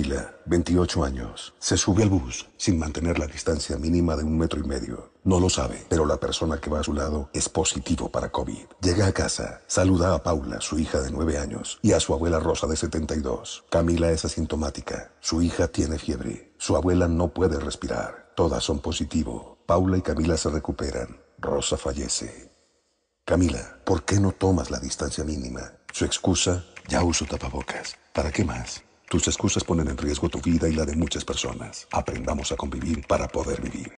Camila, 28 años. Se sube al bus sin mantener la distancia mínima de 1,5 metros. No lo sabe, pero la persona que va a su lado es positivo para COVID. Llega a casa, saluda a Paula, su hija de 9 años, y a su abuela Rosa de 72. Camila es asintomática. Su hija tiene fiebre. Su abuela no puede respirar. Todas son positivo. Paula y Camila se recuperan. Rosa fallece. Camila, ¿por qué no tomas la distancia mínima? Su excusa, ya uso tapabocas. ¿Para qué más? Tus excusas ponen en riesgo tu vida y la de muchas personas. Aprendamos a convivir para poder vivir.